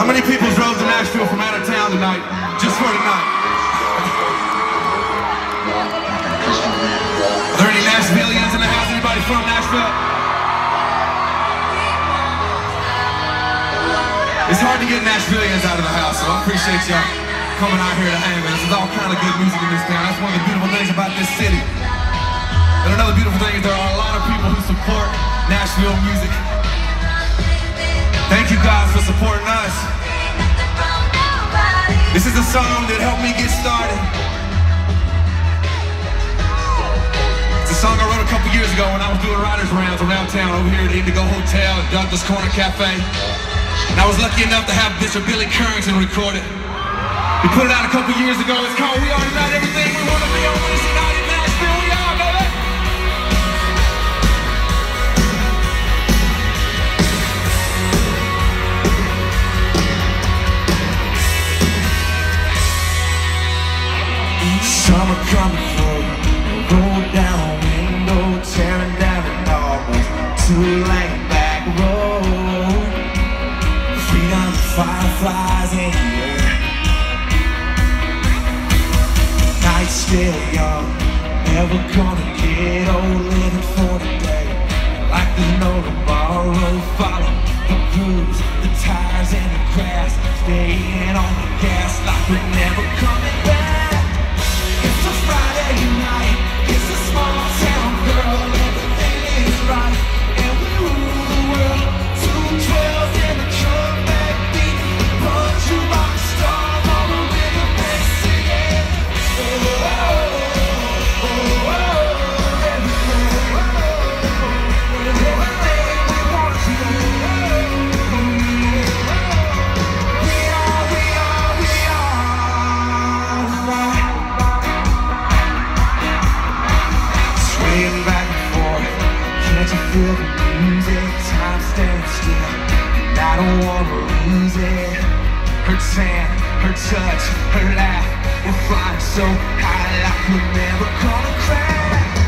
How many people drove to Nashville from out of town tonight, just for tonight? Are there any Nashvillians in the house? Anybody from Nashville? It's hard to get Nashvillians out of the house, so I appreciate y'all coming out here to hang with us. There's all kind of good music in this town. That's one of the beautiful things about this city. And another beautiful thing is there are a lot of people who support Nashville music. Thank you guys for supporting us. This is a song that helped me get started. It's a song I wrote a couple years ago when I was doing writers' rounds around town over here at the Indigo Hotel and Douglas Corner Cafe. And I was lucky enough to have Bishop Billy Currington record it. We put it out a couple years ago. It's called We Are Not Everything We Want to Be on Wednesday night in Nashville. We are, baby! Summer coming through, roll down window, tearing down an almost two-lane back road. Freedom, fireflies in the air. Night's still young, never gonna get old, living for today. Like there's no tomorrow, follow the grooves, the tires and the grass, staying on the gas like we're never coming back. It's a Friday night, it's a small town girl, everything is right, and we rule the world. 212s in the truck, backbeat, punch you rock star on the rhythm and singing. Oh, oh, oh, oh, oh, everything we want to do. We are. Swaying back and forth, can't you feel the music? Time stands still, and I don't wanna lose it. Her tan, her touch, her laugh, we're flying so high like we're never gonna crash.